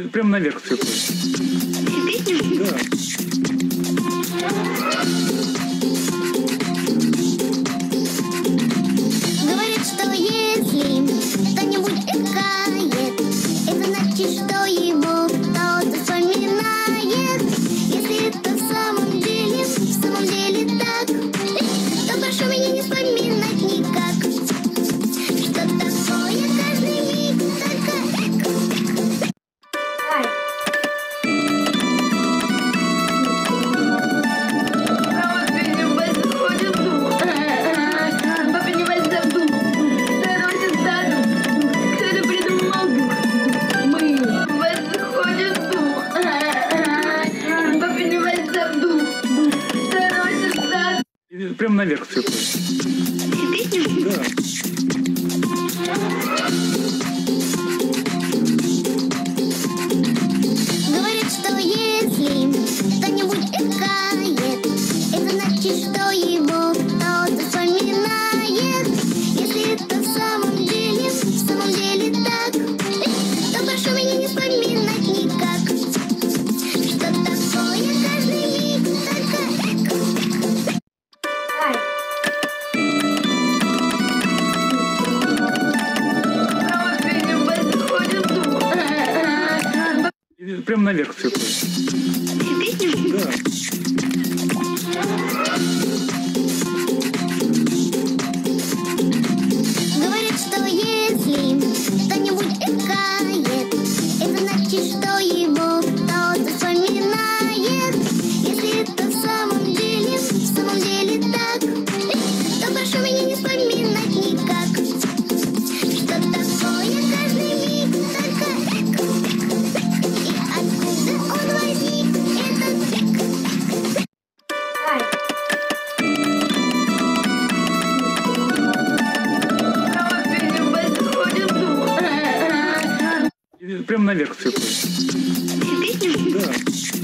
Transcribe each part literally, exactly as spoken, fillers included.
Прям наверх цветы. Да. Говорят, что если кто-нибудь икает, это значит, что его кто-то вспоминает. Если это в самом деле, в самом деле так, то прошу меня не вспоминать никак. Что такое каждый миг, только эко. Прям наверх цветы. Да. Говорят, что если кто-нибудь икает, это значит, что его кто-то вспоминает. Если это в самом деле, в самом деле так, то прошу меня не вспоминать никак. Что такое каждый миг, только эко. Прям наверх цветы. Да. Говорят, что если кто-нибудь икает, это значит, что его кто-то вспоминает. Если это в самом деле, в самом деле так, то прошу меня не вспоминать никак. Что такое каждый миг, только эко. И откуда он возник, этот эко. Прям наверх цветы. Да.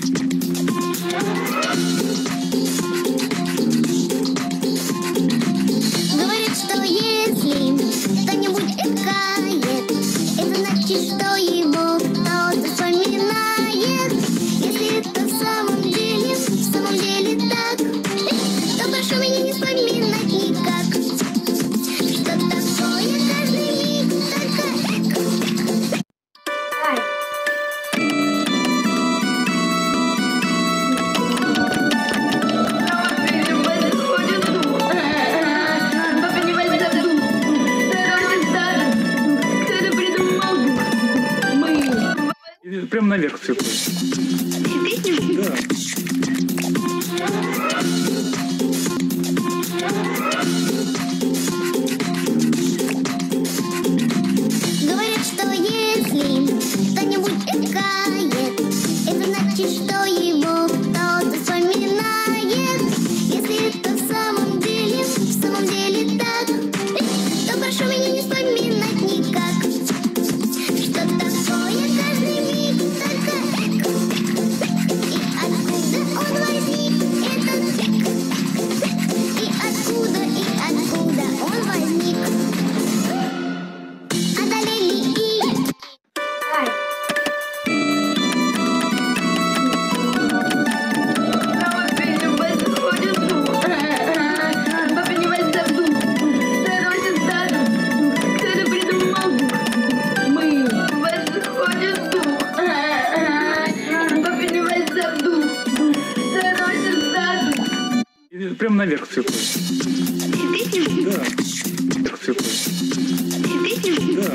Говорят, что если кто-нибудь икает, это значит, что его кто-то вспоминает. Если это в самом деле, в самом деле так, то прошу меня не вспоминать никак. Что такое каждый миг, только эко. Прям наверх цветы. Да. Говорят, что если кто-нибудь икает, это значит, что его кто-то вспоминает. Если это в самом деле, в самом деле так, то прошу меня не вспоминать никак. Что такое каждый миг, только эко. И откуда он возник, этот эко. И откуда, и откуда он возник. Одолели и... Прям наверх цветы. Да. Наверх цветы. Да.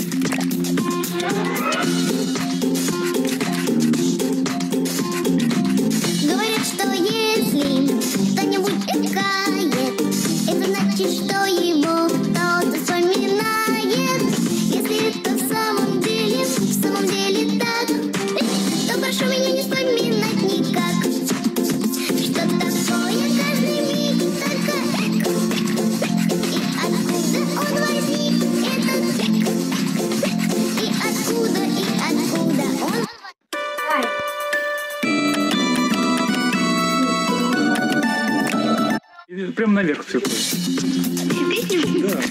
Говорят, что если кто-нибудь икает, это значит, что его кто-то вспоминает. Если это в самом деле, в самом деле так, то прошу меня не вспоминать никак. Что такое каждый миг, только эко. И откуда он возник, этот эко. И откуда, и откуда он... Прям наверх цветы. Да.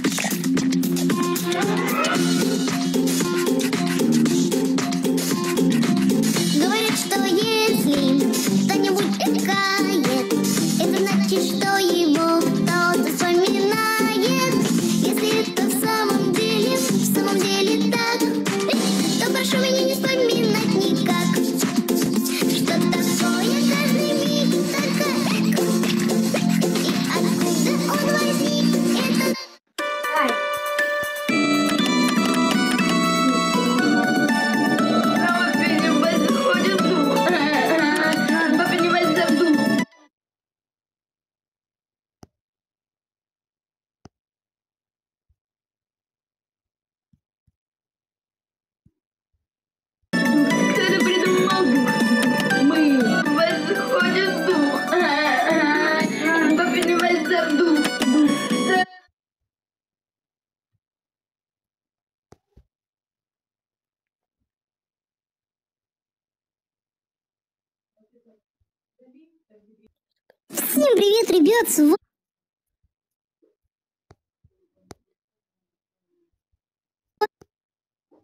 Всем привет, ребят! С вами...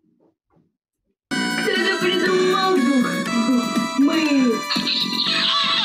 Кто-то придумал дух. Мы.